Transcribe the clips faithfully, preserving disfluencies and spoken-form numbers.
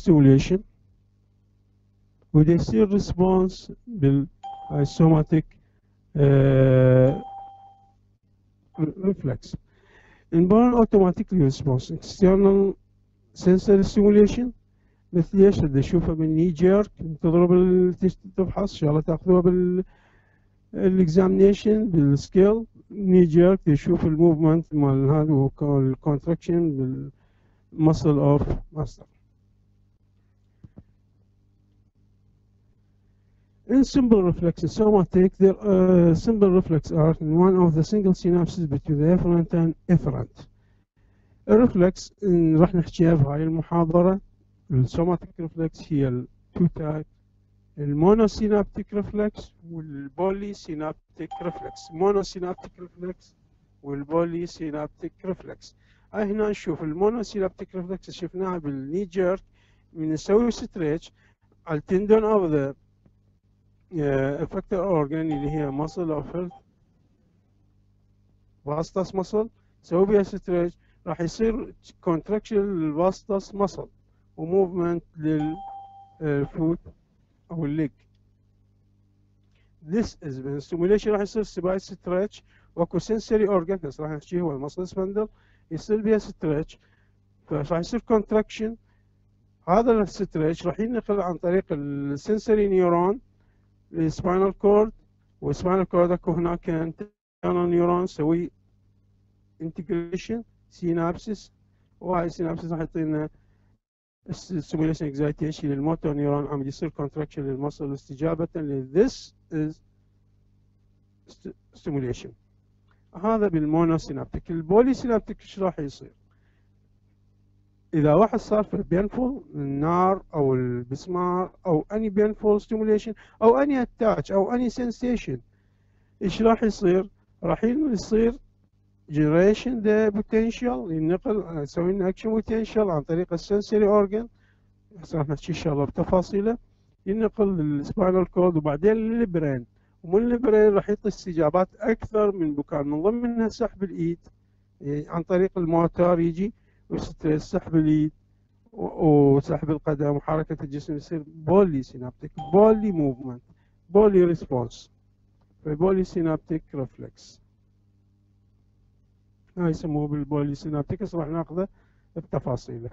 stimulation وده يصير ريسبونس بالسوماتيك ريفلكس. البون اوتوماتيكلي ريسبونس external sensory stimulation مثل ايش اللي اشوفها بالني جيرك تضرب تفحص ان شاء الله تاخذوها بالاكزامينيشن بالسكيل ني جيرك تشوف الموفمنت مال هذا الكونتراكشن بالمسل اوف ماستر. In simple reflex somatic, there uh, simple reflex are one of the single synapses between the efferent and efferent. الرفلكس راح نحكيها بهاي المحاضرة. السوماتيك ريفلكس هي التو تايب، المونوسينابتيك ريفلكس والبولي سينابتيك ريفلكس. مونوسينابتيك ريفلكس والبولي سينابتيك ريفلكس. هاي هنا نشوف المونوسينابتيك ريفلكس شفناها بالني جيرك من نسوي ستريتش على التندون اوف ذا افكتور اورجان اللي هي ماسل اوف فاستس ماسل، نسوي بها ستريتش راح يصير كونتراكشن للفاستس ماسل وموفمنت للفوت او الليج. This is when stimulation راح يصير سباي ستريتش واكو سنسوري اورجان بس راح نحكيه هو الماسل سبندل يصير بها ستريتش فراح يصير كونتراكشن. هذا الستريتش راح ينقل عن طريق السنسوري نيورون للسباينال كورد، والسباينال كورد اكو هناك انترنال نيورون نسوي انتجريشن سينابسس، وهاي السينابسس راح يعطينا stimulation excitation للموتور نيورون عم يصير contraction للمصل استجابة ل this is stimulation. هذا بالمونوسينابتيك. البولي سينابتيك ايش راح يصير؟ إذا واحد صار في بينفول النار أو البسمار أو any painful stimulation أو any attach أو any sensation ايش راح يصير؟ راح يصير generation the potential ينقل نسوي لنا action potential عن طريق السنسوري organ راح نحكي ان شاء الله بتفاصيله، ينقل للسباينال كورد وبعدين للبرين، ومن البرين راح يعطي استجابات اكثر من بكان من ضمنها سحب الايد يعني عن طريق الموتور يجي وسحب الايد وسحب القدم وحركه الجسم يصير بولي سينابتيك بولي موفمنت بولي ريسبونس بولي سينابتيك ريفلكس. هاي يسموه بالبولي سينابتيك راح ناخذه بتفاصيله.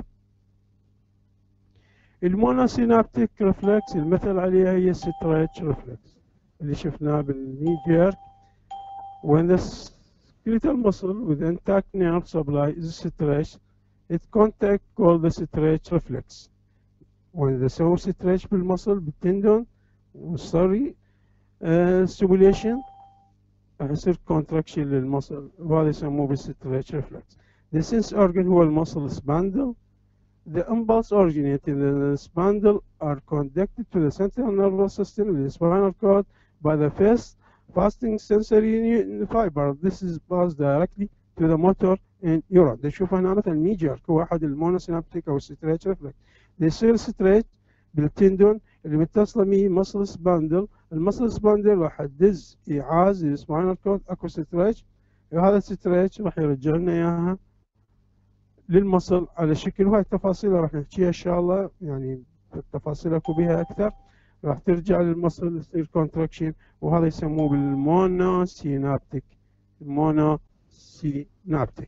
المونوسينابتيك ريفلكس المثل عليها هي ستريتش ريفلكس اللي شفناه بالني جيرك. when the skeletal muscle with intact nerve supply is stretched it contact called the stretch reflex. when the سووا stretch بالمصل بالتندون وصاري uh, stimulation راح يصير contraction للمصل وهذا يسموه بالستريتش ريفلكس. the sense organ هو المصل spindle. The impulse originating in the spindle are conducted to the central nervous system in the spinal cord by the first fasting sensory fiber. This is passed directly to the motor and neuron. ده شوف هنا مثلا ني جيرك هو احد المونوسينابتيك او ستريتش ريفلكس. ده يصير ستريتش بالتندون اللي متصله به مصل سباندل. المصل سباندل راح تدز ايعاز السباينال كورد اكو ستريتش وهذا الستريتش راح يرجع لنا اياها للمصل على شكل. وهاي التفاصيل راح نحكيها ان شاء الله يعني التفاصيل اكو بها اكثر راح ترجع للمصل يصير كونتراكشن وهذا يسموه بالمونوسينابتيك مونوسينابتيك.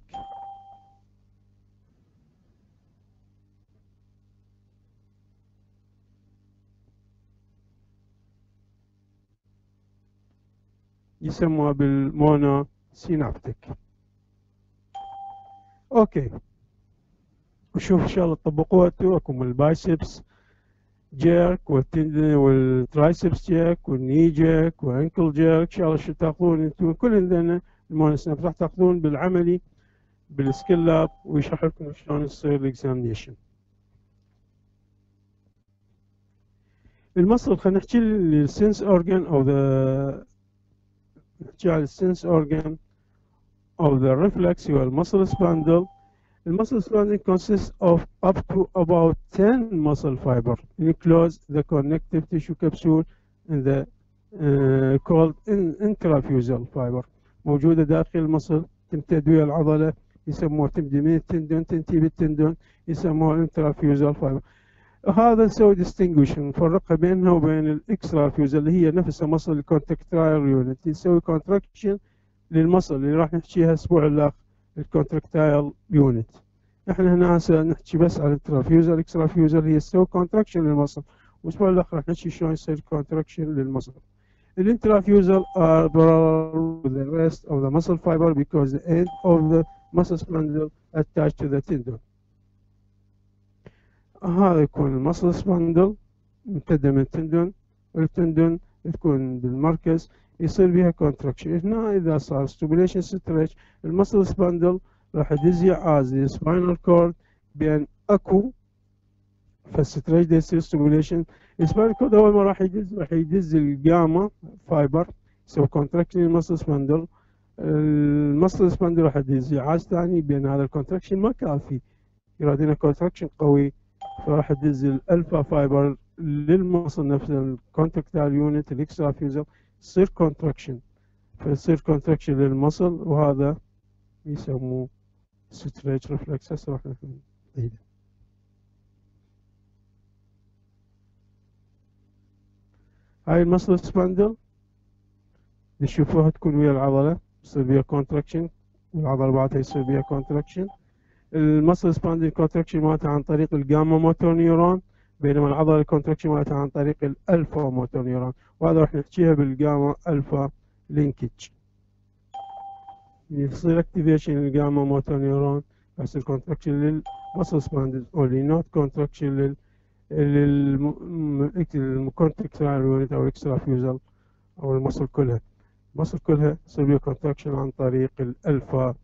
يسموها بالمونوسينابتيك. اوكي وشوف ان شاء الله تطبقوها انتوا اكو البايسبس جيرك والترايسبس جيرك والني جيرك وانكل جيرك ان شاء الله شو تاخذون انتوا كل عندنا المونوسينابتيك راح تاخذون بالعملي بالسكيل لاب ويشرح لكم شلون يصير الاكزامينيشن. المصل خلينا نحكي السنس اورجان او ذا نحكي على السنس اورجان او ذا ريفلكس هو المصل سباندل. The muscle spindle consists of up to about ten muscle fibers enclose the connective tissue capsule in the uh, called intrafusal fiber موجودة داخل المصل تمتد ويا العضلة يسموها تمدي من التندون تنتهي بالتندون يسموها intrafusal fiber. هذا نسوي distinguish نفرقها بينها وبين الاكسترا فيوز اللي هي نفسها مصل الكونتراكتايل يونت، نسوي كونتراكشن للمصل اللي راح نحكيها الاسبوع الاخر الكونتراكتايل يونت. احنا هنا هسه نحكي بس على الانترافيوزر. الاكسترافيوزر هي تسوي كونتراكشن للمصل، والاسبوع الاخر راح نحكي شلون يصير كونتراكشن للمصل. الانترافيوزر are parallel with the rest of the muscle fiber because the end of the muscle spindle attached to the tendon. هذا يكون المصل سباندل ممتدة من التندون، والتندون تكون بالمركز يصير بها كونتراكشن. هنا إذا صار ستيميوليشن ستريتش المصل سباندل راح يدز يعاز السباينال كورد بين أكو فالستريتش ده يصير ستيميوليشن. السباينال كورد أول ما راح يدز راح يدز الجاما فايبر يسوي كونتراكشن للمصل سباندل. المصل سباندل راح يدز يعاز ثاني بين هذا الكونتراكشن ما كافي، يرادينا كونتراكشن قوي، فراح تدز الالفا فايبر للمصل نفسه الكونتراكتايل يونت الاكسترا فيوزر يصير كونتراكشن، فيصير كونتراكشن للمصل، وهذا يسموه ستريتش ريفلكس. هسه راح نعيده. هاي المصل سباندل تشوفوها تكون ويا العضله يصير بيها كونتراكشن، والعضله بعدها يصير بيها كونتراكشن. المصل سباندل كونتراكشن مالتها عن طريق الجاما موتور نيورون، بينما العضله الكونتراكشن مالتها عن طريق الالفا موتور نيورون، وهذا راح نحكيها بالجاما الفا لينكج. يصير اكتيفيشن للجاما موتور نيورون يصير كونتراكشن للمصل سباندل اونلي، نوت كونتراكشن للكونتراكتايل يونت او الاكسترا فيوزل او المصل كلها. المصل كلها يصير بها كونتراكشن عن طريق الالفا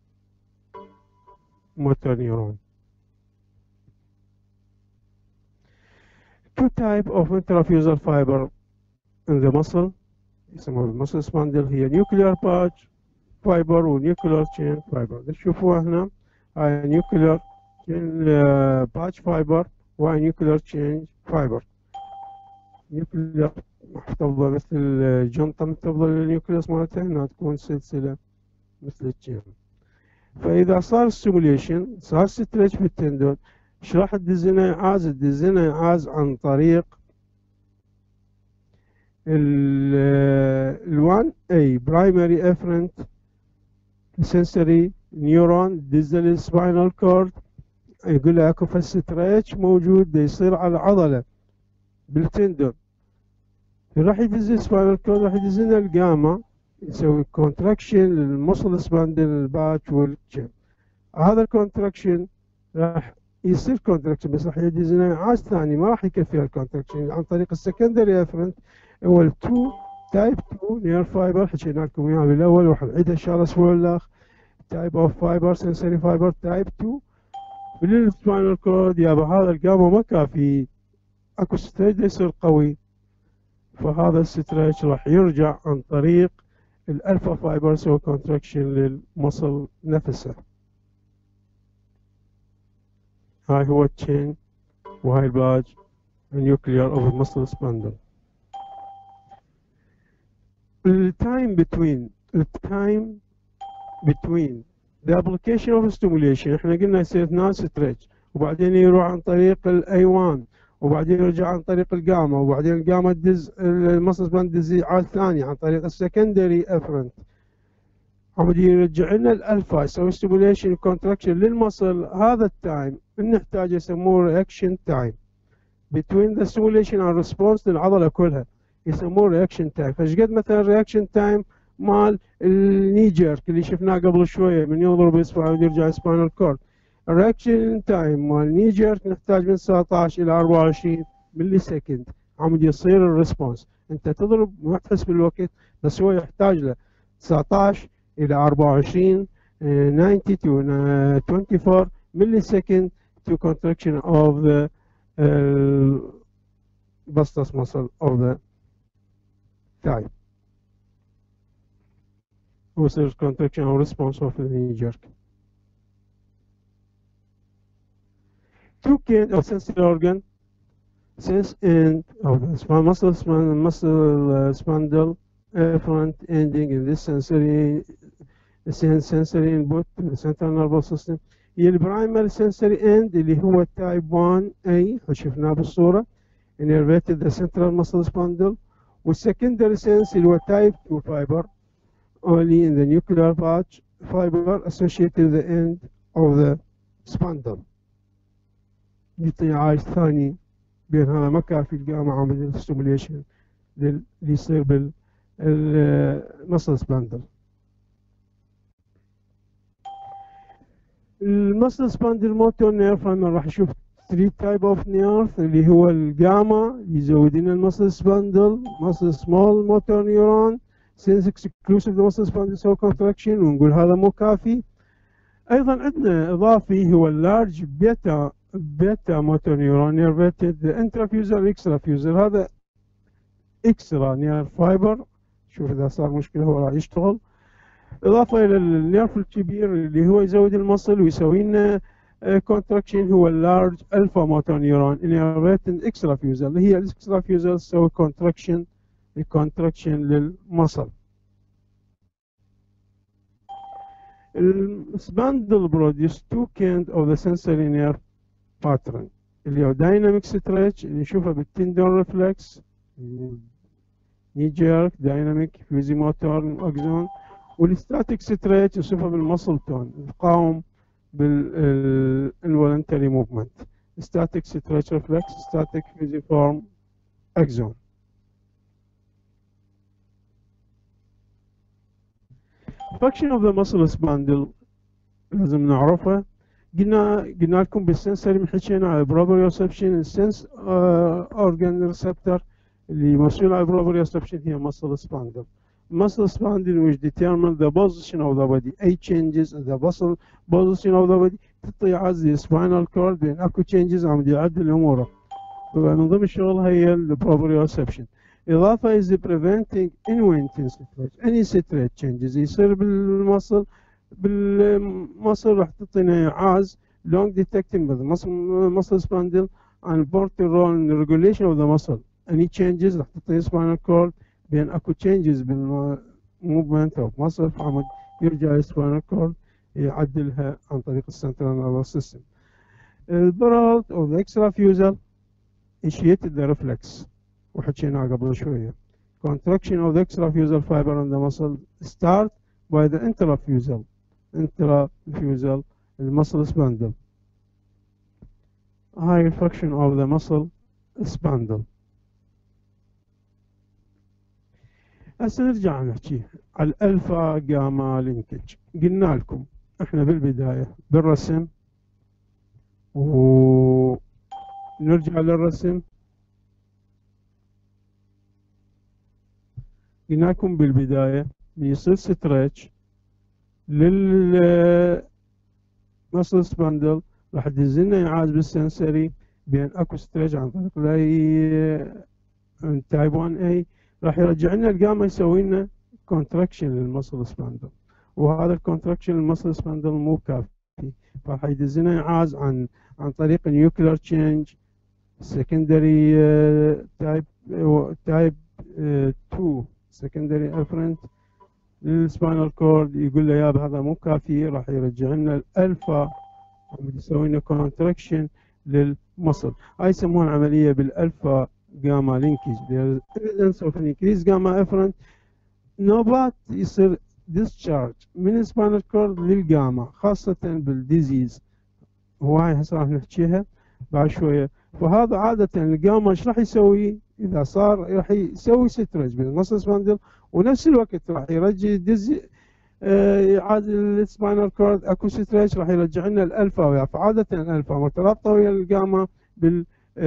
motor neuron. Two type of intrafusal fiber in the muscle يسموها بالمصل سباندل هي nuclear patch fiber و nuclear chain fiber. تشوفوها هنا هاي nuclear patch fiber وهاي nuclear chain fiber. nuclear محتفظة مثل الجنطة محتفظة للنيوكليوس مالتها، هنا تكون سلسلة مثل الجيم. فإذا صار ستيموليشن صار ستريتش بالتندون، ايش راح تدزنا يعاز؟ تدزنا يعاز عن طريق ال واحد A primary efferent sensory neuron دز السباينال كورد، يقول له اكو فالستريتش موجود دا يصير على العضلة بالتندون، راح يدز السباينال كورد راح يدز لنا الجاما يسوي كونتراكشن للمصل سباندل الباتش والجيم. هذا الكونتراكشن راح يصير كونتراكشن بس راح يدز لنا عاز ثاني ما راح يكفي الكونتراكشن عن طريق السكندري افرنت هو ال تو تايب تو نير فايبر حكينا لكم اياها بالاول وراح نعيدها ان شاء الله الاسبوع الاخر. تايب اوف فايبر سنسوري فايبر تايب تو بالسباينال كورد. يابا هذا الجاما ما كافي، اكو ستريتش يصير قوي، فهذا الستريتش راح يرجع عن طريق الالفا فايبر يسوي كونتراكشن للمصل نفسه. هاي هو التشين وهاي الباج النيوكليار اوف المصل سباندل. التايم بتوين التايم بتوين the application of stimulation احنا قلنا يصير اثنان ستريتش وبعدين يروح عن طريق الاي واحد وبعدين يرجع عن طريق الجاما وبعدين الجاما تدز المصل سباندل تدز عاد ثاني عن طريق السكندري افرنت، عم يرجع لنا الالفا يسوي ستيموليشن كونتراكشن للمصل. هذا التايم نحتاج يسموه رياكشن تايم between the stimulation and response للعضله كلها يسموه رياكشن تايم. فايش قد مثلا رياكشن تايم مال الني جيرك اللي شفناه قبل شويه من يضرب اصبعه ويرجع سباينال كورد، الرياكشن تايم مال الني جيرك نحتاج من تسعة عشر الى أربعة وعشرين ملي سكند عم يصير الريسبونس. انت تضرب ما تحس بالوقت بس هو يحتاج له تسعة عشر الى أربعة وعشرين تسعين to twenty-four millisecond to contraction of the uh, vastus muscle of the thigh. ويصير contraction or response of the knee jerk. Two kinds of sensory organ sense end of the spine muscle span, muscle uh, spindle efferent ending in this sensory sensory input to the central nervous system هي البرايمري سنسوري اند اللي هو التايب واحد اي شفناه بالصوره innervated the central muscle spindle، والسكندري سنس اللي هو تايب two fiber only in the nuclear patch fiber associated with the end of the spindle. يعطي عايش ثاني بين هذا ما كافي الجامعة عملية الستيموليشن اللي يصير بالمسل سباندل. المسل سباندل موتور نيرف انا راح اشوف ثلاثة تايب اوف نيرف اللي هو الجاما يزود لنا المسل سباندل، مسل سمول موتور نيورون since exclusive the muscle spindle so contraction ونقول هذا مو كافي. ايضا عندنا اضافي هو اللارج بيتا بيتا موتور نيورون نيرفيتد انترافيوزر اكسترافيوزر، هذا اكسترا نير فايبر، شوف اذا صار مشكله هو راح يشتغل، اضافه الى النيرف الكبير اللي هو يزود المصل ويسوي لنا كونتراكشن هو اللارج الفا موتور نيورون نيرفيتد اكسترافيوزر اللي هي الاكسترافيوزر تسوي كونتراكشن الكونتراكشن للمصل. السباندل بروديوس تو كايند اوف ذا sensory nerve pattern اللي هو دايناميك ستريتش اللي نشوفه بالتندون ريفلكس، ني جيرك، دايناميك فيزي موتور اكزون، والستاتيك ستريتش نشوفه بالمسل تون القاوم بالانفولنتري موفمنت، ستاتيك ستريتش ريفلكس، ستاتيك فيزي فورم اكزون. function of the muscle spindle لازم نعرفها. قلنا قلنا لكم بالسنسوري حكينا على بروبريوسبشن، السنس اورجان ريسبتور اللي مسؤول عن بروبريوسبشن هي muscle spindle. muscle spindle which determine the position of the body، اي changes in the muscle position of the body تعطي عزل spinal cord بين اكو changes عم يعدل اموره. فمن ضمن شغلها هي البروبريوسبشن. إضافة is preventing involuntary stretch، any stretch changes يصير بالمصل بالمصل راح تعطينا إعاز long detecting with muscle muscle spindle and important role in the regulation of the muscle. any changes راح تعطي spinal cord بين أكو changes بال movement of muscle فعمد يرجع spinal cord يعدلها عن طريق السنترال نيرفس سيستم. البرود of the extrafusal initiated the reflex وحكينا قبل شوية. contraction of the extrafusal fiber on the muscle start by the intrafusal intrafusal muscle spindle. هاي function of the muscle spindle. هسه نرجع نحكي على الالفا جاما لينكج. قلنا لكم احنا بالبداية بالرسم ونرجع للرسم. قلنا لكم بالبداية يصير ستريتش لل muscle spindle راح تدزلنا إعاز بالسنسوري بين اكو ستريتش عن طريق الاي تايب واحد اي راح يرجع لنا الجاما يسوي لنا كونتراكشن للمسل سباندل، وهذا الكونتراكشن للمسل سباندل مو كافي فراح يدزلنا إعاز عن عن طريق نيوكلير تشينج سكندري تايب تايب اثنين secondary afferent للسباينال كورد يقول له ياب هذا مو كافي راح يرجع لنا الالفا يسوي لنا كونتراكشن للمصل. هاي يسموها العمليه بالالفا جاما لينكج. evidence of an increased gamma afferent نوبات يصير discharge من السباينال كورد للجاما خاصه بالديزيز، وهاي هسه راح نحكيها بعد شويه. فهذا عاده الجاما ايش راح يسوي؟ اذا صار راح يسوي ستريتش بالمسل سباندل ونفس الوقت راح يرجع دز يعادل السباينال كورد اكو ستريتش راح يرجع لنا الالفا ويا. فعاده الالفا مرتبطه ويا الجاما بال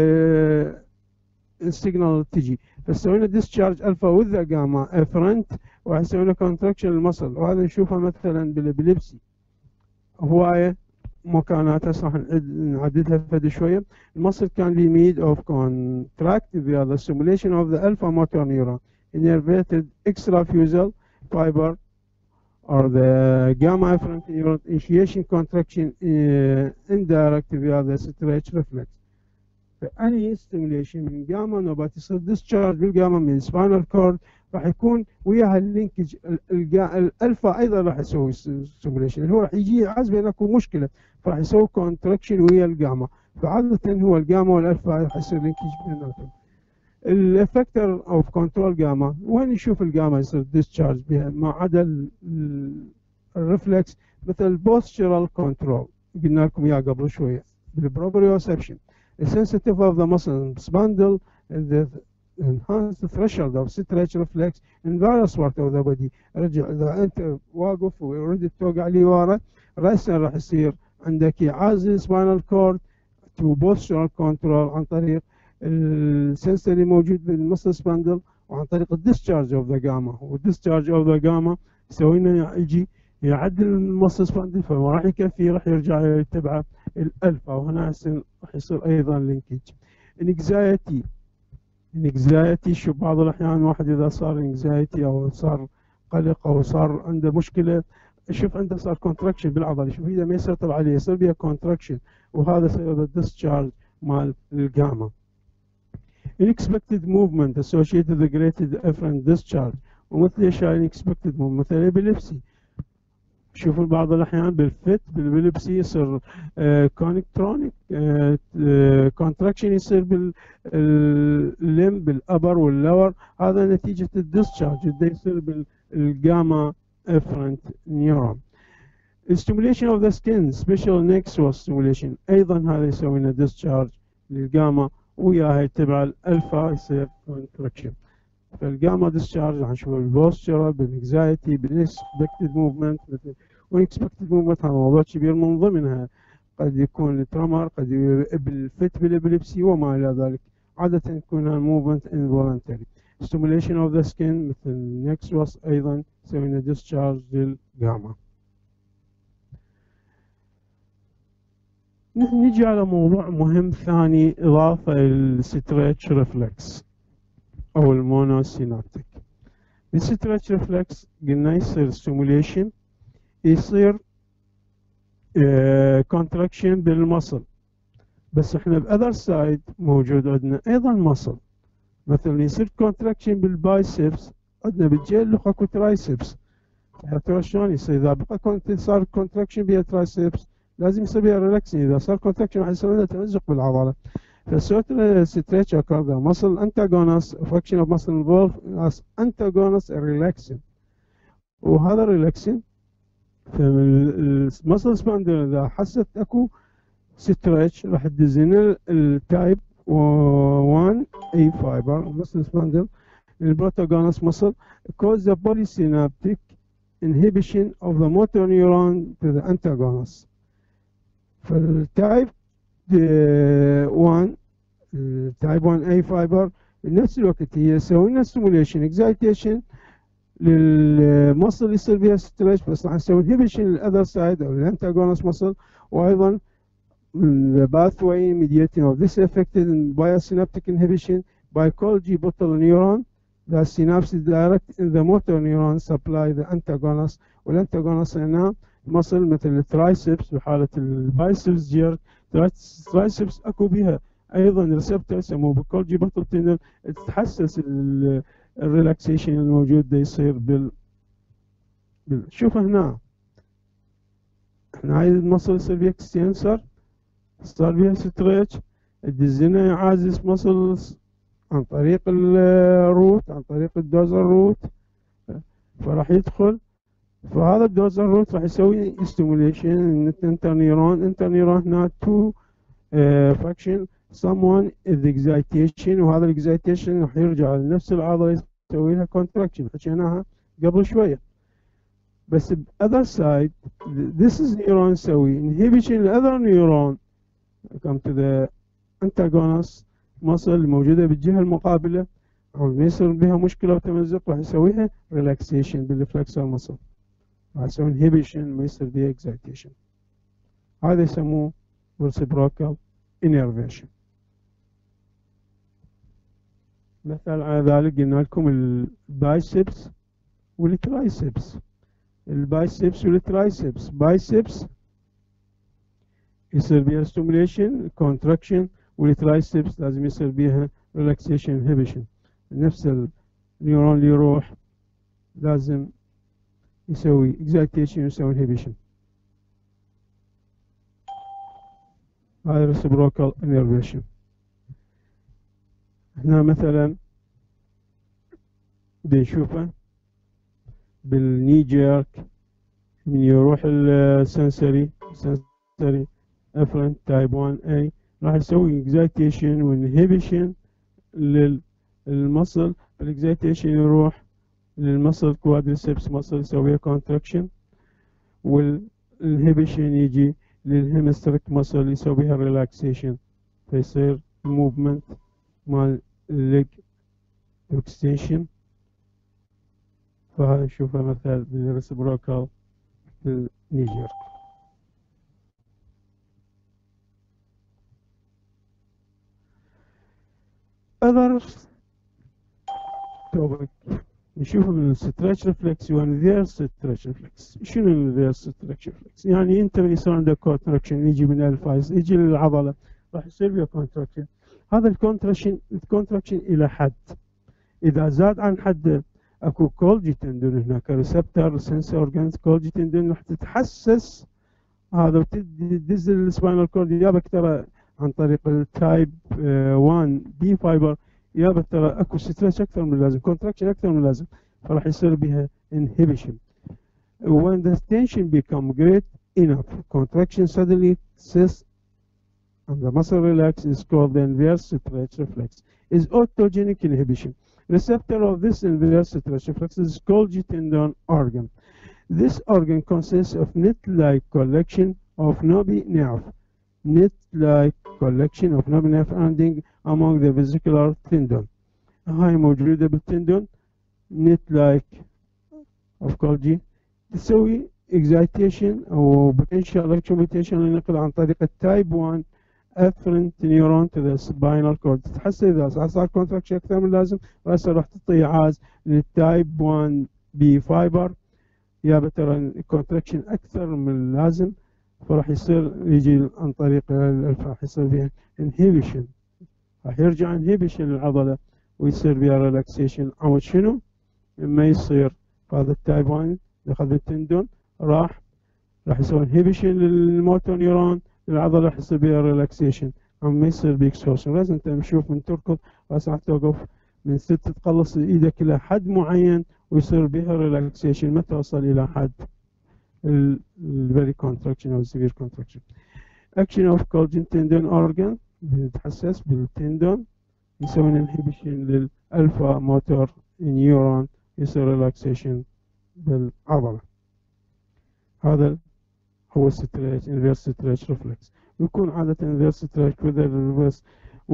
السيجنال تجي فسوي لنا ديسشارج الفا وذ جاما افرنت وراح يسوي لنا كونتراكشن للمسل، وهذا نشوفه مثلا بالابليبسي هوايه مكانات هسه راح نعددها فد شويه. المصل كان be made of contract via the stimulation of the alpha motor neuron innervated extrafusal fiber or the gamma afferent neuron initiation contraction uh, indirect via the stretch reflex. فأني ستيميوليشن من جاما نوبات يصير ديسشارج بالجاما من سباينال كورد راح يكون وياها اللينكج الالفا ايضا راح يسوي ستيميوليشن، اللي هو راح يجي عزبه ان اكو مشكله فراح يسوي كونتراكشن ويا الجاما، فعاده هو الجاما والالفا راح يصير لينكج بيناتهم. الافكتور اوف كنترول جاما وين نشوف الجاما يصير ديسشارج بها ما عدا الريفلكس مثل البوستشرال كنترول قلنا لكم اياه قبل شويه بالبروبريوسبشن. السنسيتيف اوف ذا muscle spindle the enhance the threshold of stretch reflex in various parts of the body. رجع اذا انت واقف وردت توقع لي ورا راسا راح يصير عندك اعازه سباينال كورد تو بوستشرال كنترول عن طريق السنسوري موجود بالمسل سباندل وعن طريق الديسشارج اوف ذا جاما، والديسشارج اوف ذا جاما يسوي لنا يجي يعدل المسل سباندل فما راح يكفي راح يرجع يتبع الالفا، وهنا راح يصير ايضا لينكج. انكزايتي انكزايتي شو بعض الاحيان واحد اذا صار انكزايتي او صار قلق او صار عنده مشكله شوف عنده صار كونتراكشن بالعضله، شوف اذا ما يسيطر عليه يصير بها كونتراكشن وهذا سبب الديسشارج مال الجاما. unexpected movement associated with greater efferent discharge ومثل ايش unexpected movement مثل الابيليبسي. شوفوا بعض الاحيان بالفت بالابيليبسي يصير كونكترونيك كونتراكشن يصير باللم بالابر واللور، هذا نتيجه الديسشارج اللي يصير بالجاما افرنت نيورون. stimulation of the skin special nexus stimulation ايضا هذا يسوي لنا ديسشارج للجاما وياها تبع الالفا يصير كونتراكشن. فالجاما ديسشارج راح نشوفه بالبوستشرال بالانكزايتي بالانكسبكتد موفمنت. والانكسبكتد موفمنت هذا موضوع كبير من ضمنها قد يكون ترمر قد بالفت بالابيليبسي وما الى ذلك، عاده يكون الموفمنت انفولنتري. stimulation of the skin مثل نكسوس ايضا يسوي لنا ديسشارج للجاما. نجي على موضوع مهم ثاني إضافة للستريتش ريفلكس أو المونوسينابتيك. الستريتش ريفلكس قلنا يصير ستيموليشن يصير كونتراكشن uh, بالمصل، بس احنا بأذر سايد موجود عندنا أيضا مصل، مثلا يصير كونتراكشن بالبايسبس عندنا بالجهة اللي اكو ترايسبس، ترى شلون يصير إذا بقى كنت صار كونتراكشن بها ترايسبس لازم يصير بها ريلاكسنج، اذا صار كونتراكشن راح يصير لنا تمزق بالعضله. فالسوتر ستريتش occur the muscle antagonist function of muscle involved as antagonist relaxing، وهذا ريلاكسنج فالمسل سباندل اذا حست اكو ستريتش راح تدزين التايب واحد اي فايبر مسل سباندل البروتاغونست muscle cause the polysynaptic inhibition of the motor neuron to the antagonist. فالتايب واحد التايب واحد اي فايبر بنفس الوقت هي يسوي لنا ستيموليشن اكزايتيشن للمصل يصير بها ستريتش، بس راح نسوي انهبيشن للاذر سايد او الانتاجونست مصل، وايضا the pathway mediating of this affected by a synaptic inhibition by Golgi bottle neuron. The synapse is direct in the motor neuron supply the antagonist، والانتاجونست هنا مصل مثل الترايسبس بحالة البايسبس جير ترايسبس اكو بها ايضا ريسبتور يسموه بالكولجي بطل تنل تتحسس الريلاكسيشن الموجود ده يصير بال, بال... شوف هنا احنا هاي المصل يصير بها اكستنسر صار بها ستريتش الدزنا يعازز مصلز عن طريق الروت عن طريق الدوزر روت فراح يدخل، فهذا الدوزر روت راح يسوي ستيموليشن انترنيرون انترنيرون هنا تو فاكشن someone is excitation، وهذا الاكزايتيشن راح يرجع لنفس العضله يسوي لها كونتراكشن حكيناها قبل شويه. بس ب other side this is neuron يسوي inhibition ل other neuron come to the antagonist muscle الموجوده بالجهه المقابله او ما يصير بها مشكله وتمزق راح يسويها relaxation بالفلكسور muscle، راح يسوي inhibition ما يصير بها excitation، هذا يسموه reciprocal innervation. مثال على ذلك قلنا لكم البايسبس والترايسبس. البايسبس والترايسبس بايسبس يصير بها ستيموليشن كونتراكشن والترايسبس لازم يصير بيها ريلاكسيشن انهبيشن. نفس النيورون اللي يروح لازم يسوي اكزايتيشن ويسوي انهبيشن. هاي ريسبروكال انرفيشن. هنا مثلا بنشوفه بالني جيرك من يروح السنسوري سنسوري افرنت تايب واحد اي راح يسوي اكزايتيشن وانهبيشن للمصل. الاكزايتيشن يروح للمصل كوادريسبس مصل يسويها كونتراكشن، والانهبيشن يجي للهيمستريك مصل يسويها ريلاكسيشن، فيصير موفمنت مال الليج اكستنشن. فنشوفها مثلا بالريسبروكال بالنيجر. other topic نشوف من الستريتش ريفلكس والريفيرس ستريتش ريفلكس. شنو الريفيرس ستريتش ريفلكس؟ يعني انت يصير عندك كونتراكشن يجي من الفايز يجي للعضله راح يصير فيها كونتراكشن. هذا الكونتراكشن الكونتراكشن الى حد، اذا زاد عن حد اكو كولجي تندون هناك ريسبتر سنس اورجانز كولجي تندون راح تتحسس هذا وتدز السباينال كورد يابك ترى عن طريق التايب واحد بي فايبر يابك ترى اكو ستريتش اكثر من اللازم، كونتراكشن اكثر من اللازم، فراح يصير بها inhibition. When the tension become great enough, contraction suddenly ceases and the muscle relax is called the inverse stretch reflex. Is autogenic inhibition. Receptor of this inverse stretch reflex is Golgi tendon organ. This organ consists of net-like collection of knobby nerve, net-like collection of knobby nerve ending among the vesicular tendon. هاي موجودة بالتندون net-like of Golgi تسوي excitation أو potential electromutation لنقل عن طريق التايب واحد afferent neuron to the spinal cord. تحس إذا صار contraction أكثر من اللازم راح راح تعطي عاز للتايب واحد بي فايبر يا ترى الكونتراكشن اكثر من اللازم، فراح يصير يجي عن طريق راح يصير فيها انهيبيشن، راح يرجع انهيبيشن للعضله ويصير فيها ريلاكسيشن. او شنو؟ لما يصير هذا التايب واحد اخذ التندون راح راح يسوي انهيبيشن للموتور نيورون للعضله راح يصير فيها ريلاكسيشن. اما يصير بيكسورشن لازم انت تشوف من تركض راح توقف من ست تقلص ايدك الى حد معين ويصير بها ريلاكسيشن ما توصل الى حد الفيري كونتراكشن او سيفير كونتراكشن. اكشن اوف كولجين تندون اورجان بيتحسس بالتندون يسوي انهبيشن للالفا موتور نيورون يصير ريلاكسيشن بالعضله. هذا هو ستريتش انفيرس ستريتش ريفلكس. ويكون عاده انفيرس ستريتش وذا ريفرس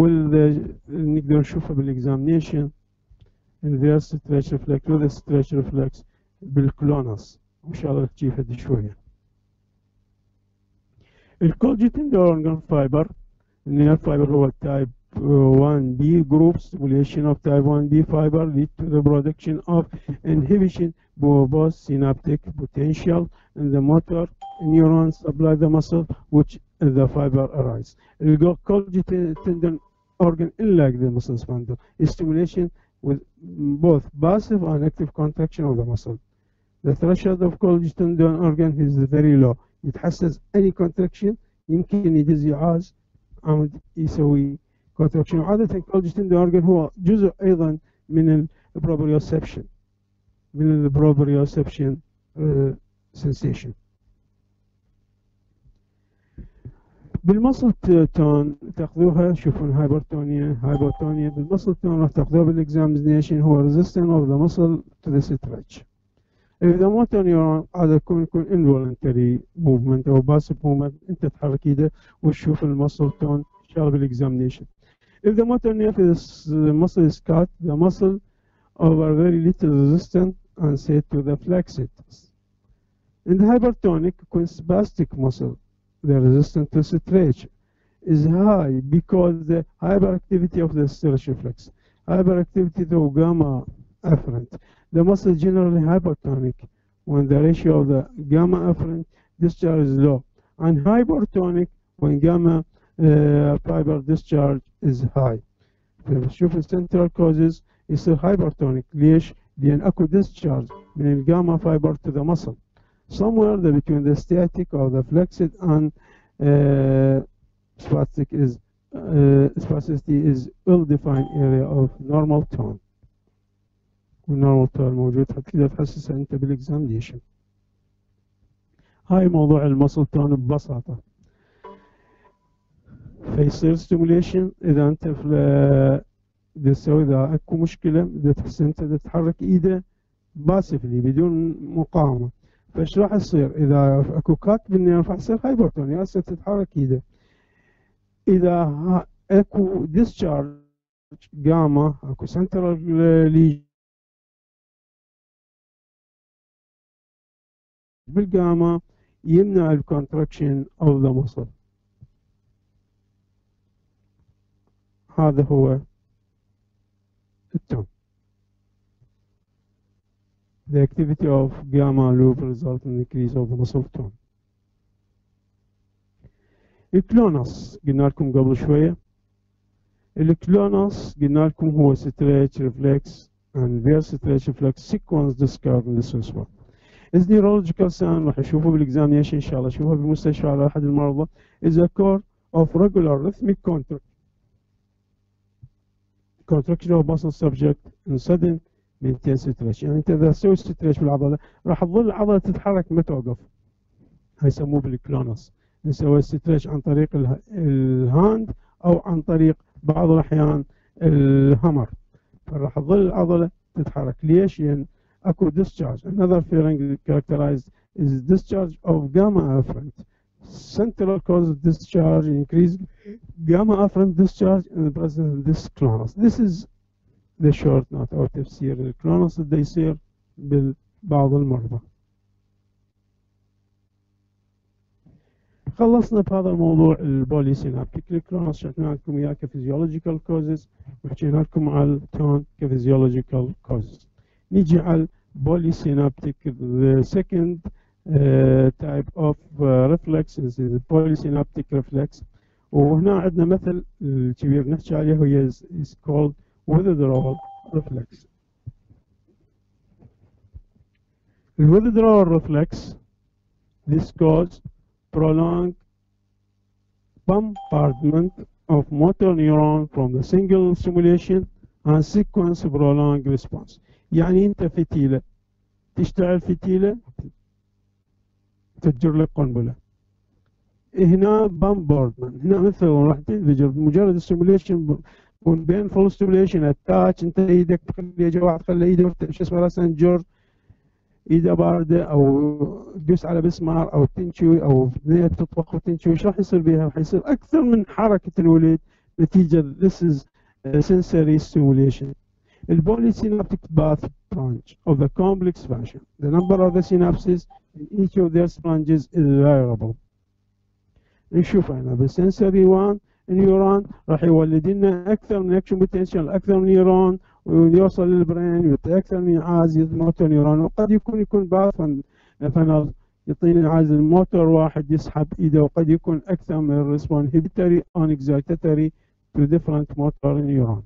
نقدر نشوفها بالاكزامينيشن inverse stretch reflex with stretch reflex بالكلونس ان شاء الله تجي هدي شويه. الكولجي تندون اورجان فايبر النير فايبر هو التايب واحد بي group stimulation of type one B fiber lead to the production of inhibition both synaptic potential in the motor neurons supply the muscle which the fiber arise. الكولجي تندون organ unlike the muscle spindle is stimulation with both passive and active contraction of the muscle. The threshold of Golgi tendon organ is very low. يتحسس any contraction يمكن يدز يعاز عمود يسوي contraction. وعادة Golgi tendon organ هو جزء أيضا من البروبريوسبشن من البروبريوسبشن uh, sensation. بالمصل تون تاخذوها تشوفون هايبرتونيا هايبرتونيا بالمصل تون راح تاخذوها بالاكزامينيشن هو resistance of the muscle to the stretch. If the motor neuron عادة يكون يكون involuntary movement أو passive movement أنت تحرك إيده وتشوف المصل تون إن شاء الله بالاكزامينيشن. If the motor neuron is the muscle is cut, the muscle over very little resistance and set to the flexors. In the hypertonic يكون spastic muscle. The resistance to stretch is high because the hyperactivity of the stretch reflex. Hyperactivity to gamma afferent. The muscle is generally hypertonic when the ratio of the gamma afferent discharge is low, and hypertonic when gamma uh, fiber discharge is high. فنشوف السنترال كوزز يصير هايبرتونيك. ليش؟ لأن أكو discharge من الجاما fiber to the muscle somewhere the, between the static or the flexed and uh, spastic is uh, spasticity is ill-defined area of normal tone. والnormal tone موجود حتى تحسسها أنت بالإكزامينيشن. هاي موضوع المسل تون ببساطة. فيصير ستيموليشن اذا انت في تسوي اذا اكو مشكله اذا تحس انت تتحرك ايده باسفلي بدون مقاومه، فايش راح يصير؟ اذا اكو كات بالنيرف راح يصير هايبرتونيا، هسه تتحرك ايده. اذا اكو ديسشارج جاما اكو سنترال ليجن بالجاما يمنع الكونتراكشن اوف ذا muscle. هذا هو التون. The activity of gamma loop results in increase of the muscle tone. الكلونس قلنا لكم قبل شوية. الكلونس قلنا لكم هو stretch reflex and reverse stretch reflex sequence described in this response. is neurological sound راح نشوفه بالاكزامينيشن ان شاء الله، نشوفه بالمستشفى على احد المرضى. is a core of regular rhythmic contract contraction of muscle subject in sudden maintain stretch. يعني انت اذا تسوي stretch بالعضله راح تظل العضله تتحرك ما توقف. هاي يسموه بالكلونس. نسوي stretch عن طريق الهاند او عن طريق بعض الاحيان الهامر، فراح تظل العضله تتحرك. ليش؟ لان اكو discharge. Another feeling characterized is discharge of gamma afferent. Central cause of discharge increase gamma afferent discharge in the presence of this clonus. This is the short note أو تفسير الكلونس اللي يصير ببعض المرضى. خلصنا بهذا الموضوع البولي سينابتيك. الكلونس شرحنا لكم إياه كفيزيولوجيكال كوزز وحكينا لكم على التون كفيزيولوجيكال كوزز. نيجي على البولي سينابتيك. The second Uh, type of uh, reflex is the polysynaptic reflex. وهنا عندنا مثل الكبير نحكي عليه هو is, is called withdrawal reflex. The withdrawal reflex, this causes prolonged bombardment of motor neuron from the single stimulation and sequence prolonged response. يعني انت فتيلة تشتغل فتيلة تفجر لك قنبله. هنا بامبوردمنت، هنا مثلا راح تنفجر مجرد الستيموليشن بين فول ستيموليشن اتاتش. انت ايدك تخلي اجى واحد خلي ايده شو اسمه راسا جر ايده بارده او تدوس على مسمار او تنشوي او تطبخ وتنشوي، ايش راح يصير بها؟ راح يصير اكثر من حركه الوليد نتيجه this is sensory stimulation. The polysynaptic path branch of the complex fashion. The number of the synapses in each of their branches is variable. نشوف هنا بالسنسوري واحد النيورون راح يولد لنا اكثر من اكشن بوتنشال، اكثر من نيورون ويوصل للبرين ويعطي اكثر من عاز موتور نيورون. وقد يكون يكون بعض فنل يعطينا عاز الموتور واحد يسحب ايده، وقد يكون اكثر من الريسبون هيبيتري اون اكزايتاتوري تو ديفرنت موتور نيورون.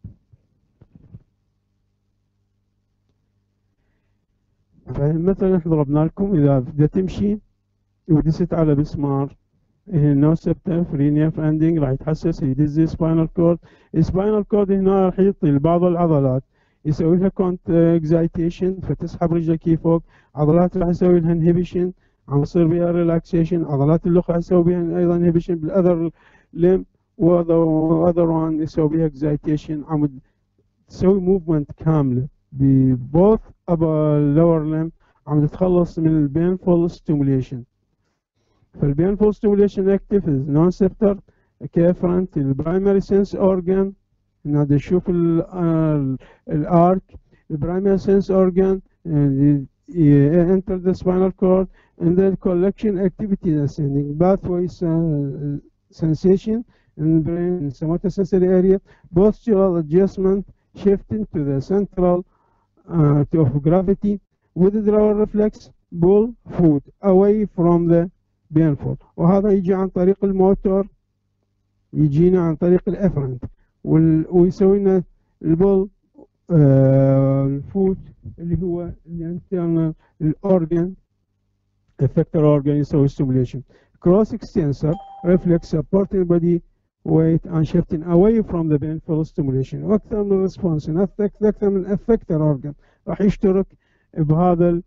فمثلا ضربنا لكم اذا بدها تمشي ودست على مسمار النوسبتر فري نيرف اندنج راح يتحسس يدز سباينال كورد. السباينال كورد هنا راح يعطي لبعض العضلات يسوي لها كونت اكزايتيشن فتسحب رجلك فوق، عضلات راح يسوي لها انهبيشن عم يصير بها ريلاكسيشن، عضلات اللخ راح يسوي بها ايضا انهبيشن بالاذر لم واذر وان يسوي بها اكزايتيشن، عم تسوي موفمنت كامله ببوث upper lower limb، عم تتخلص من البينفول ستيموليشن. فالبينفول ستيموليشن اكتف نونسبتر كافرنت البرايمري سنس اورجان. هنا نشوف الارك البرايمري سنس اورجان enter the spinal cord and then collection activity ascending pathway sensation in the brain somatosensory area, postural adjustment shifting to the central uh, to of gravity, withdrawal reflex pull foot away from the بينفول. وهذا يجي عن طريق الموتور يجينا عن طريق الافرنت ويسوي لنا البول آه الفوت اللي هو الانترنال الاورجن effector organ يسوي stimulation. Cross extensor reflex supporting body weight and shifting away from the painful stimulation. واكثر من response اكثر من effector organ راح يشترك بهذا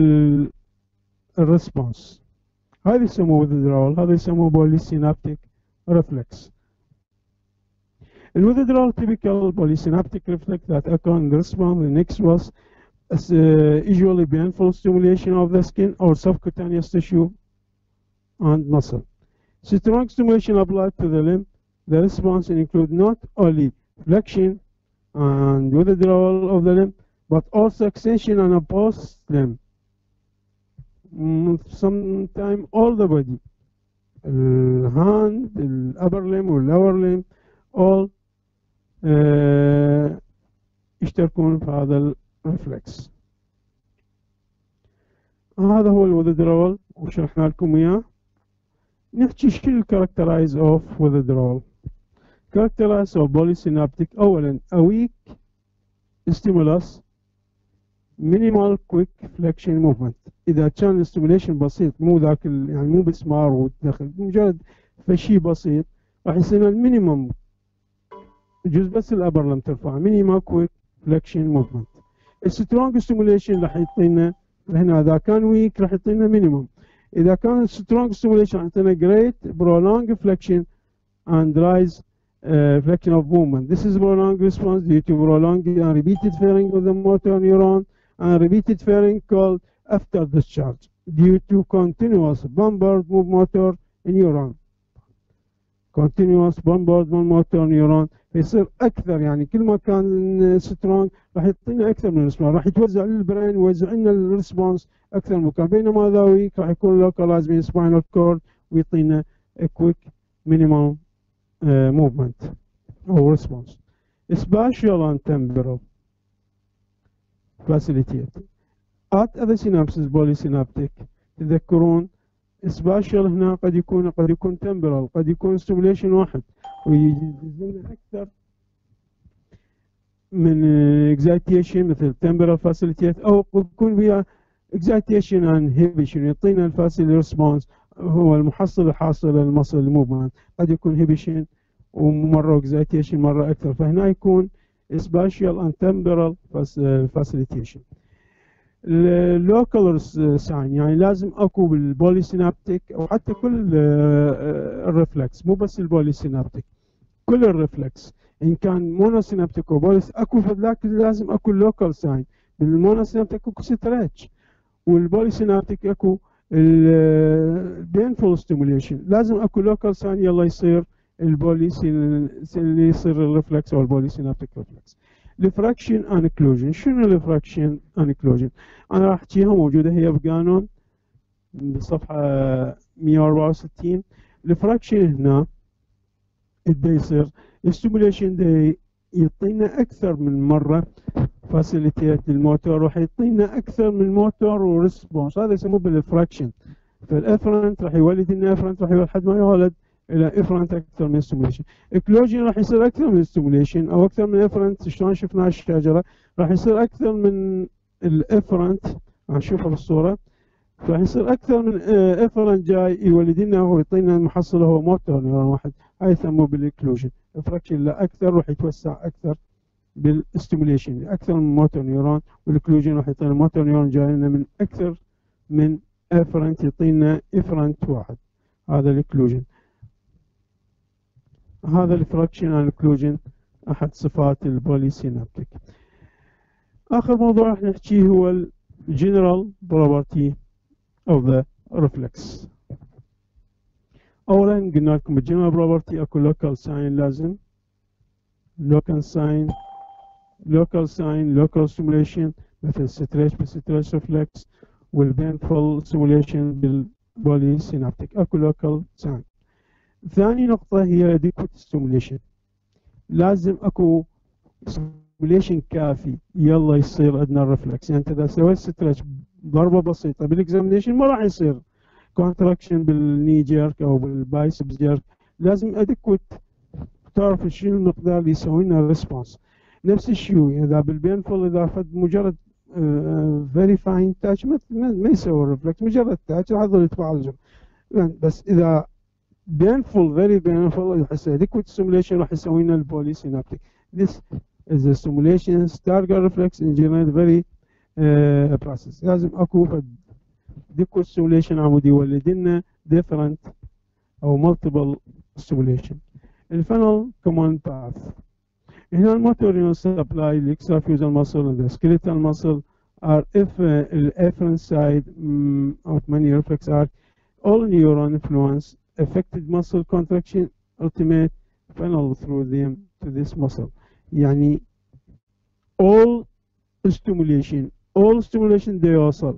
الريسبونس. هذا يسموه withdrawal، هذا يسموه polysynaptic reflex. The withdrawal typical polysynaptic reflex that occur in the response. The next was uh, usually painful stimulation of the skin or subcutaneous tissue and muscle. Strong stimulation applied to the limb. The response includes not only flexion and withdrawal of the limb, but also extension and opposed limb. Sometimes all the body, the hand, the upper limb or lower limb, all uh, يشتركون في هذا الرفلكس. هذا هو الوذدرول وشرحنا لكم اياه. نحكي شو الكاركترايز اوف withdrawal. characterize of polysynaptic. اولا a weak stimulus minimal quick flexion movement. اذا كان الستيموليشن بسيط مو ذاك يعني مو بسمار وتدخل مجرد فشي بسيط راح يصير المينيمم يجوز بس الابر لم ترفع minimal quick flexion movement. السترونج ستيموليشن راح يعطينا هنا اذا كان ويك راح يعطينا مينيمم. اذا كان سترونج ستيموليشن راح يعطينا great prolonged flexion and rise uh, flexion of movement. This is prolonged response due to prolonged and repeated firing of the motor neuron and repeated firing called after discharge due to continuous bombardment motor neuron. continuous bombardment motor neuron فيصير اكثر يعني كل ما كان سترونج راح يعطينا اكثر من الريسبونس، راح يتوزع للبرين ويوزع لنا الريسبونس اكثر من مكان، بينما ذا ويك راح يكون لوكالايز من سباينال كورد ويعطينا كويك مينيمم موفمنت او ريسبونس. spatial and temporal facilitated at other synapses polysynaptic. تذكرون spatial هنا قد يكون قد يكون temporal، قد يكون stimulation واحد ويجزلنا اكثر من excitation مثل temporal facilitate، او يكون فيها excitation and inhibition يعطينا الفاسيل response هو المحصل الحاصل للمصل موفمنت، قد يكون inhibition ومره excitation مره اكثر، فهنا يكون spatial and temporal facilitation. اللوكال ساين يعني لازم اكو بالبوليسينابتيك او حتى كل الرفلكس مو بس البوليسينابتيك، كل الرفلكس ان كان مونوسينابتيك وبوليس اكو فذاك لازم اكو لوكال ساين. بالمونوسينابتيك اكو ستريتش والبوليسينابتيك اكو البينفول ستيموليشن، لازم اكو لوكال ساين يلا يصير البوليسين اللي يصير الرفلكس او البوليسينابتيك رفلكس. الفراكشن and occlusion. شنو الفراكشن and occlusion؟ انا راح احكيها موجوده هي بقانون بصفحه مئة وأربعة وستين. الفراكشن هنا دا يصير الستيموليشن دا يعطينا اكثر من مره فاسيليتيت الموتور، راح يعطينا اكثر من موتور وريسبونس، هذا يسموه بالفراكشن. فالافرنت راح يولد لنا افرنت راح لحد ما يولد الى افرنت اكثر من ستيموليشن. اكلوجين راح يصير اكثر من ستيموليشن او اكثر من افرنت، شلون شفنا الشجره راح يصير اكثر من الافرنت، راح نشوفها بالصوره، راح يصير اكثر من افرنت جاي يولد لنا ويعطينا المحصله هو موتور نيورون واحد، هاي يسموه بالاكلوجين. الفراكشن لا اكثر راح يتوسع اكثر بالستيموليشن اكثر من موتور نيورون، والاكلوجين راح يعطينا موتور نيورون جاي لنا من اكثر من افرنت يعطينا افرنت واحد، هذا الاكلوجين. هذا الفراكشن اند اوكلوجن احد صفات البوليسينابتيك. اخر موضوع راح نحكيه هو الجنرال بروبرتي اوف ذا ريفلكس. اولا قلنا لكم الجنرال بروبرتي اكو لوكال ساين، لازم لوكال ساين لوكال ساين لوكال ستيموليشن مثل ستريتش بالستريتش ريفلكس والبينفول ستيموليشن بالبوليسينابتيك اكو لوكال ساين. ثاني نقطة هي adequate stimulation، لازم اكو stimulation كافي يلا يصير عندنا الرفلكس. يعني انت اذا سويت ستريتش ضربة بسيطة بالاكزامينيشن ما راح يصير كونتراكشن بالني جيرك او بالبايسبس جيرك، لازم adequate تعرف شنو المقدار اللي يسوي لنا الريسبونس. نفس الشيء اذا بالبينفول اذا فد مجرد فيري فاين تاتش ما يسوي الريفلكس، مجرد تاتش راح يظل يتفاعل. بس اذا بينفول فيري بينفول هسه ليكويد ستيموليشن راح يسوي لنا البولي سينابتيك. This is a stimulation starker reflex in general very uh, process. لازم اكو فد liquid stimulation عمود يولد لنا different او multiple stimulation. الفنل command path. هنا الموتور unit supply the extrafusal muscle and the skeletal muscle are if uh, the afferent side um, of many reflex are all neuron influence affected muscle contraction ultimate funnel through them to this muscle. يعني all stimulation all stimulation ده يوصل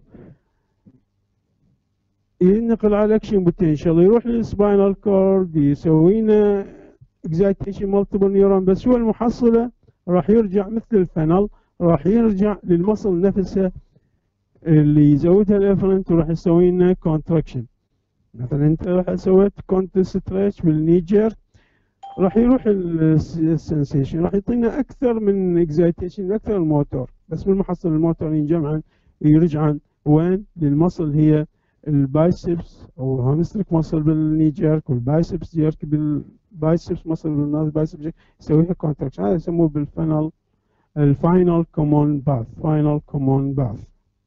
ينقل على الاكشن بوتنشال يروح للسباينال كورد يسوي لنا اكزايتيشن مالتيبل نيورون، بس هو المحصله راح يرجع مثل الفنل راح يرجع للمصل نفسها اللي يزودها الافرنت وراح يسوي لنا كونتراكشن. مثلا انت راح سويت كونت ستريتش بالنيجر راح يروح السنسيشن راح يعطينا اكثر من اكزايتيشن اكثر الموتور، بس بالمحصل الموتور ينجمع يرجع وين للمصل هي البايسبس او هامستريك مصل بالنيجيرك والبايسبس جيرك بالبايسبس مصل بالبايسبس جيرك يسويها كونتراكشن. هذا يسموه بالفنل الفاينل كومون باث فاينل كومون باث.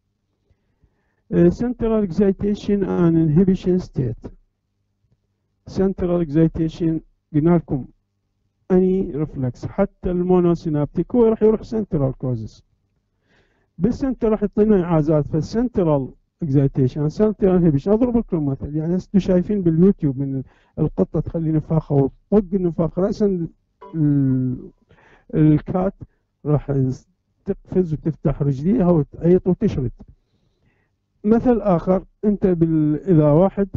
central excitation and inhibition state. central excitation قلنا لكم اني ريفلكس حتى المونوسينابتيك هو راح يروح سنترال كوزس، بالسنتر راح يعطينا اعازات. فالسنترال اكزايتيشن سنترال انهبيشن اضرب لكم مثل يعني انتم شايفين باليوتيوب من القطه تخلي نفاخه وتطق النفاخ راسا الكات راح تقفز وتفتح رجليها وتعيط وتشرد. مثل اخر انت بال... اذا واحد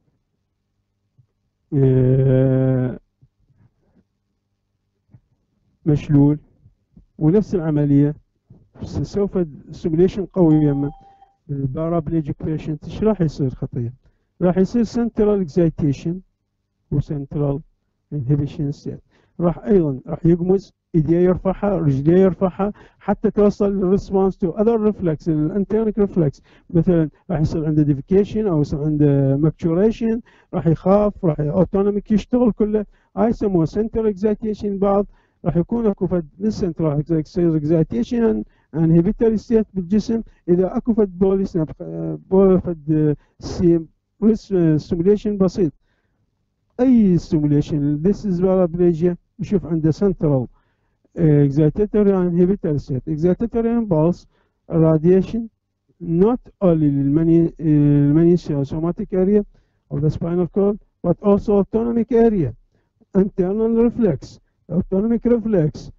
مشلول ونفس العمليه سوف سيموليشن قوي يمه البارابليجيك بيشنت ايش راح يصير خطيه؟ راح يصير سنترال اكزايتيشن وسنترال انهبيشن ستيت. راح ايضا راح يقمز ايديه يرفعها رجليه يرفعها حتى توصل للريسبونس تو اذر ريفلكس الانترنك ريفلكس. مثلا راح يصير عنده ديفيكيشن او يصير عنده ماكتوريشن راح يخاف راح اوتونوميك يشتغل كله. هاي يسموها سنترال اكزايتيشن. بعض راح يكون اكو فد من سنترال اكزايتيشن انهبيتوري ستيت بالجسم. اذا اكو فد بولي سناب فد ستيموليشن بسيط اي ستيموليشن this is paraplegia نشوف عنده central excitatory and inhibitory state. excitatory impulse radiation not only للمني somatic area of the spinal cord but also autonomic area internal reflex autonomic reflex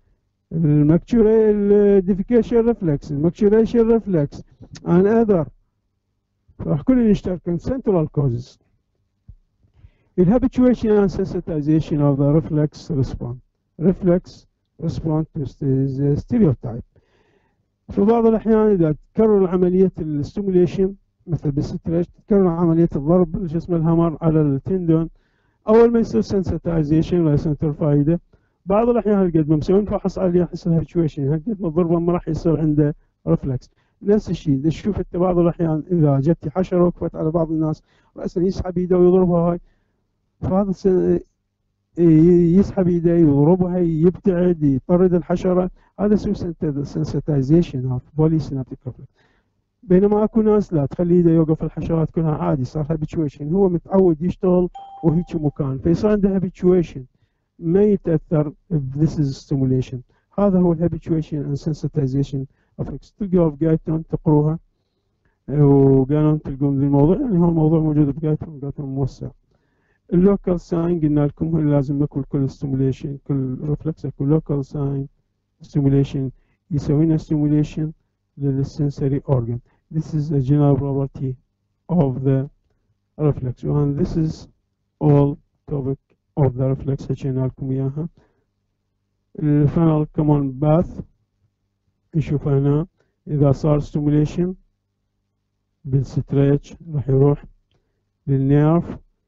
الماكتوريشن reflex الماكتوريشن reflex and other راح كلهم يشتركون central causes. Habituation and sensitization of the reflex response. Reflex response to stereotype. في بعض الأحيان إذا تكرر عملية الستيموليشن مثل بالستريتش تكرر عملية الضرب شو اسمه الهامر على التندون أول ما يصير sensitization ولا يصير فائدة. بعض الأحيان هالقد ما مسوين فحص عليه يحصل habituation هالقد ما الضربة ما راح يصير عنده reflex. نفس الشيء إذا تشوف أنت بعض الأحيان إذا جت حشرة وقفت على بعض الناس رأسا يسحب يده ويضربها هاي فهذا يسحب يده يضربها يبتعد يطرد الحشره. هذا اسمه سنسيتايزيشن اوف بولي سينابتيك ريفلكس. بينما اكو ناس لا تخلي يده يوقف الحشرات كلها عادي صار هابيتويشن هو متعود يشتغل وهيك مكان فيصير عنده هابيتويشن ما يتاثر بذيس ستيموليشن. هذا هو الهابيتويشن اند سنسيتايزيشن افكتس. تلقوها بجايتون تقروها وقالوا تلقون ذي الموضوع يعني هو الموضوع موجود بجايتون جايتون موسع. اللوكال ساين قلنا لكم لازم يكون كل ستيموليشن كل ريفلكس يكون لوكال ساين ستيموليشن يسوي لنا ستيموليشن للسنسوري اورجان. This is a general property of the reflex and this is all topic of the reflex حكينا لكم اياها. الفنل كمان باث نشوف هنا اذا صار ستيموليشن بالستريتش راح يروح للنيرف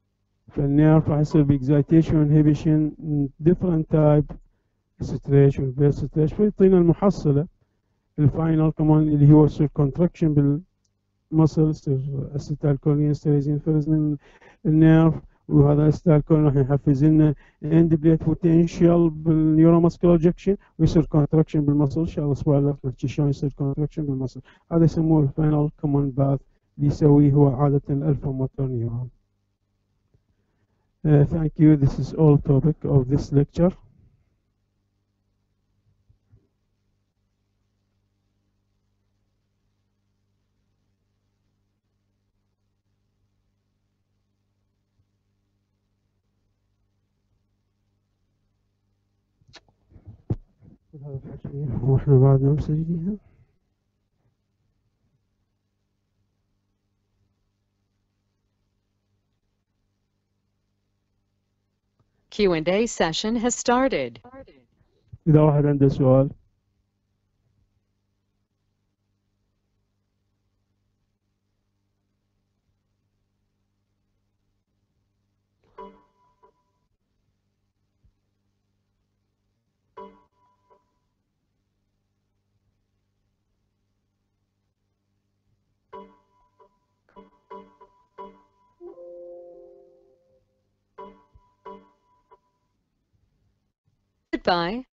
فالنيرف راح يصير باكزايتيشن انهبيشن different type ستريشن فيرس ستريشن فيعطينا المحصلة الفاينل كمان اللي هو يصير كونتراكشن بالمصل، يصير اسيتال كولين يستريز ينفرز من النيرف، وهذا الاسيتال كولين راح يحفز لنا اند بليت بوتنشال بالنيوروماسكولار جكشن ويصير كونتراكشن بالمصل. ان شاء الله الاسبوع اللي نحكي شلون يصير كونتراكشن بالمصل. هذا يسموه الفاينل كمان باث اللي يسويه هو عادة الالفا موتور نيورون. Uh, thank you. This is all topic of this lecture. هذا الحكي واحنا بعدنا مسجلينها. Q and A session has started. إذا واحد عنده سؤال. Goodbye.